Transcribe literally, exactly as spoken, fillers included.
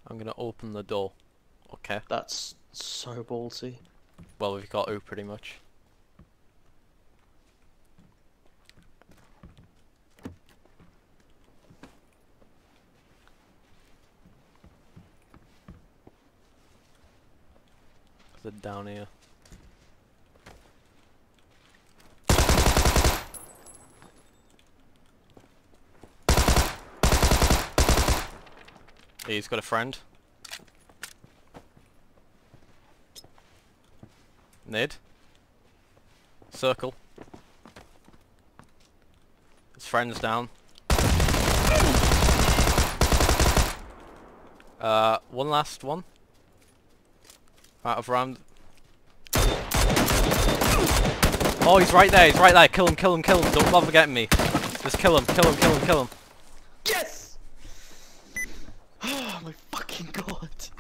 I'm gonna open the door. Okay. That's so ballsy. Well, we've got to pretty much. They're down here. He's got a friend. Nid. Circle. His friend's down. Uh, one last one. Out of round. Oh, he's right there, he's right there. Kill him, kill him, kill him. Don't bother getting me. Just kill him, kill him, kill him, kill him. Yes! Oh my fucking god.